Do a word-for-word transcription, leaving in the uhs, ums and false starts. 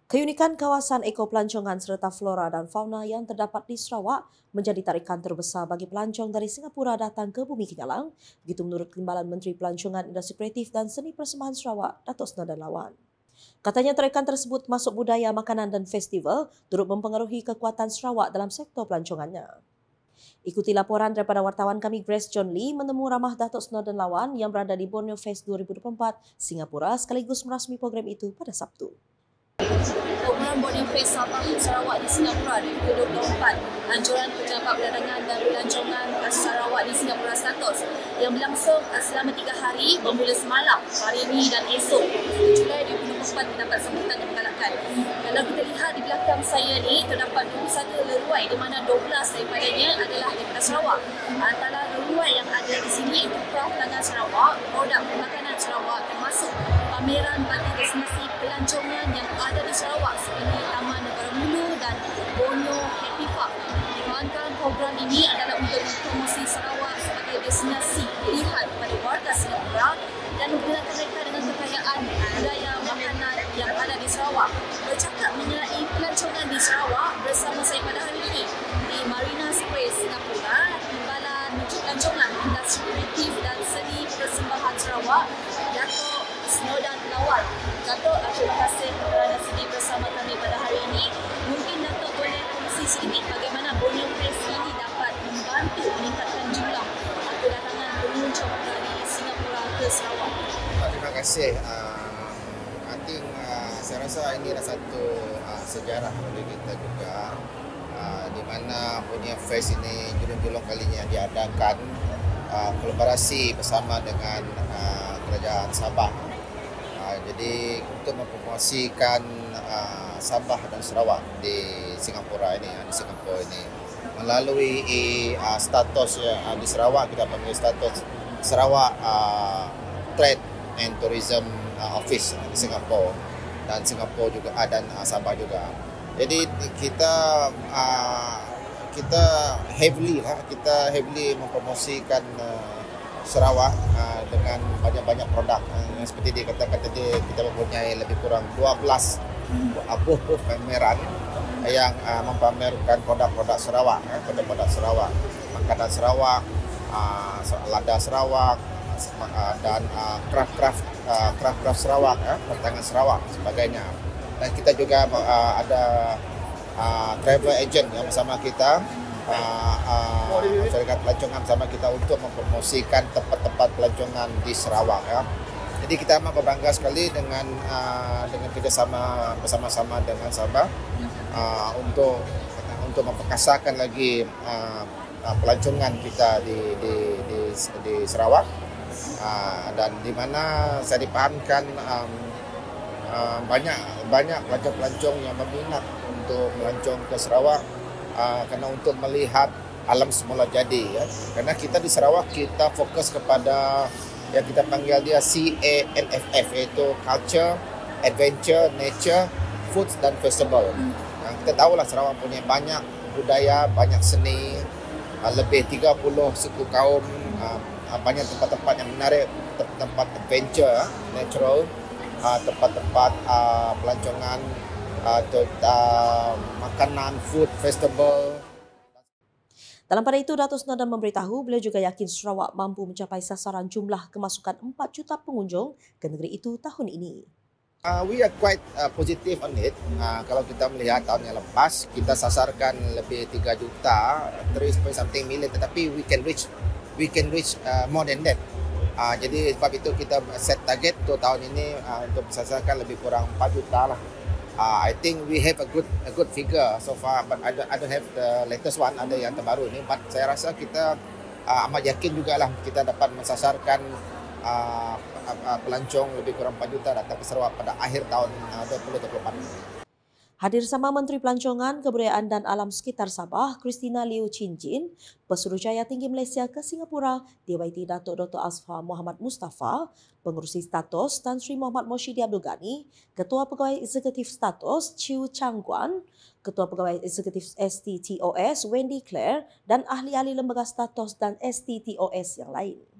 Keunikan kawasan ekopelancongan serta flora dan fauna yang terdapat di Sarawak menjadi tarikan terbesar bagi pelancong dari Singapura datang ke Bumi Kinyalang, begitu menurut Timbalan Menteri Pelancongan Industri Kreatif dan Seni Persembahan Sarawak, Datuk Snodan Lawan. Katanya tarikan tersebut masuk budaya makanan dan festival turut mempengaruhi kekuatan Sarawak dalam sektor pelancongannya. Ikuti laporan daripada wartawan kami Grace John Lee menemu ramah Datuk Snodan Lawan yang berada di Borneo Fest dua ribu dua puluh empat Singapura sekaligus merasmi program itu pada Sabtu. Program Borneo Fest Sabah Sarawak di Singapura dua ribu dua puluh empat, anjuran Pejabat Perdagangan dan Pelancongan Sarawak di Singapura status yang berlangsung selama tiga hari bermula semalam, hari ini dan esok Julai dua ribu dua puluh empat mendapat sambutan yang menggalakkan. Kalau kita lihat di belakang saya ni terdapat dua puluh satu leruai di mana dua belas daripadanya adalah daripada Sarawak. Antara leruai yang ada di sini itu Kraft Tangan Sarawak, produk makanan Sarawak termasuk pameran bagi destinasi pelancongan yang ada di Sarawak seperti Taman Negara Mulu dan Borneo Happy Park. Dimaksudkan program ini adalah untuk promosi Sarawak sebagai destinasi pilihan kepada warga Singapura dan menggunakan mereka dengan kekayaan budaya makanan yang ada di Sarawak. Bercakap mengenai pelancongan di Sarawak bersama saya pada hari ini di Marina Square Singapura, Timbalan Menteri Pelancongan Industri Kreatif dan Seni Persembahan Sarawak, Datuk Snodan Lawan. Datuk, terima kasih kerana sudi bersama kami pada hari ini. Mungkin Datuk boleh kongsi sedikit bagaimana Borneo Fest ini dapat membantu meningkatkan jumlah kedatangan pengunjung dari Singapura ke Sarawak. Terima kasih. Uh, I think uh, saya rasa ini adalah satu uh, sejarah bagi kita juga, uh, di mana Borneo Fest ini julung-julung kalinya diadakan uh, kolaborasi bersama dengan uh, Kerajaan Sabah. Uh, jadi untuk mempromosikan uh, Sabah dan Sarawak di Singapura ini, di Singapura ini melalui uh, status uh, di Sarawak, kita panggil status Sarawak uh, Trade and Tourism uh, Office di Singapura, dan Singapura juga uh, dan uh, Sabah juga. Jadi kita uh, kita heavily lah, kita heavily mempromosikan uh, Sarawak uh, dengan banyak-banyak produk. Uh, seperti dikatakan tadi, kita mempunyai lebih kurang dua belas booth pameran yang uh, mempamerkan produk-produk Sarawak, uh, produk-produk Sarawak, makanan Sarawak, uh, lada Sarawak, uh, dan uh, craft-craft uh, craft-craft Sarawak, uh, pertangan Sarawak sebagainya. Dan kita juga uh, ada uh, travel agent yang bersama kita, uh, uh, masyarakat pelancongan bersama kita untuk mempromosikan tempat-tempat pelancongan di Sarawak. Ya. Jadi kita amat berbangga sekali dengan uh, dengan kerjasama bersama-sama dengan Sabah uh, untuk untuk memperkasakan lagi uh, uh, pelancongan kita di di di, di Sarawak, uh, dan di mana saya dipahamkan um, uh, banyak banyak pelancong-pelancong yang berminat untuk melancong ke Sarawak uh, kerana untuk melihat alam semula jadi, ya. Karena kita di Sarawak kita fokus kepada yang kita panggil dia C A N F F, iaitu Culture, Adventure, Nature, Foods dan Festival. Hmm. Kita tahulah Sarawak punya banyak budaya, banyak seni, lebih tiga puluh suku kaum, banyak tempat-tempat yang menarik, tempat adventure, natural, tempat-tempat pelancongan, makanan, food, festival. Dalam pada itu, Datuk Snodan memberitahu beliau juga yakin Sarawak mampu mencapai sasaran jumlah kemasukan empat juta pengunjung ke negeri itu tahun ini. Uh, we are quite uh, positive on it. Uh, kalau kita melihat tahun yang lepas, kita sasarkan lebih tiga juta, three point something million, tetapi we can reach we can reach uh, more than that. Uh, jadi sebab itu kita set target untuk tahun ini uh, untuk sasarkan lebih kurang empat juta lah. Uh, I think we have a good a good figure so far, but I don't, I don't have the latest one, ada yang terbaru ni. But saya rasa kita uh, amat yakin jugalah kita dapat mensasarkan uh, uh, pelancong lebih kurang empat juta datang ke Sarawak pada akhir tahun uh, dua ribu dua puluh empat. Hadir sama Menteri Pelancongan, Kebudayaan dan Alam Sekitar Sabah, Christina Liu Chin Jin, Pesuruhjaya Tinggi Malaysia ke Singapura, D Y T Datuk Doktor Asfar Muhammad Mustafa, Pengerusi Status Tan Sri Muhammad Moshidi Abdul Ghani, Ketua Pegawai Eksekutif Status Chiu Chang Guan, Ketua Pegawai Eksekutif S T T O S Wendy Claire dan ahli-ahli lembaga status dan S T T O S yang lain.